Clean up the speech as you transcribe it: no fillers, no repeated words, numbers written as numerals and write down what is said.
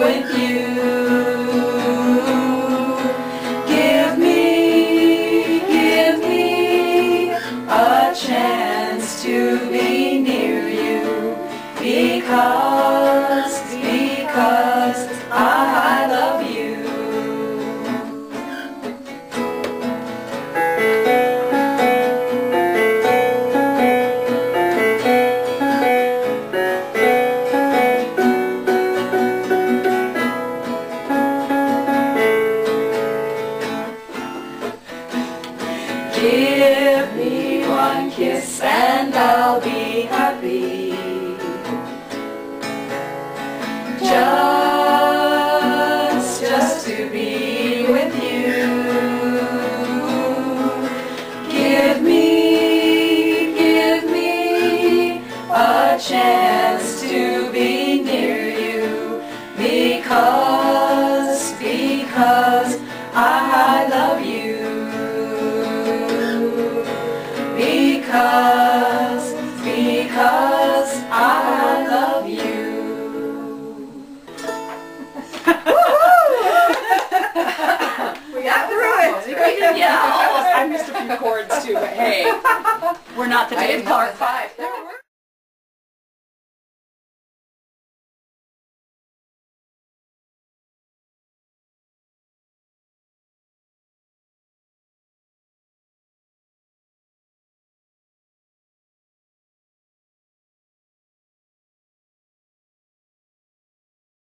with you. Give me a chance to be near you, because I love you. Give me one kiss and I'll be happy. Just to be with you. Give me a chance to be near you, because I love you. Because I love you. We got through it. Yeah, I missed a few chords too, but hey, we're not the Dave Clark 5.